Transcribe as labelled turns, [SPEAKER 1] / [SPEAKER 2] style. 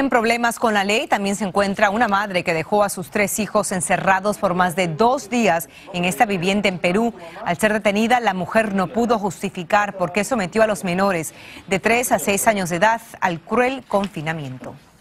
[SPEAKER 1] En problemas con la ley también se encuentra una madre que dejó a sus 3 hijos encerrados por más de 2 días en esta vivienda en Perú. Al ser detenida, la mujer no pudo justificar por qué sometió a los menores de 3 a 6 años de edad al cruel confinamiento.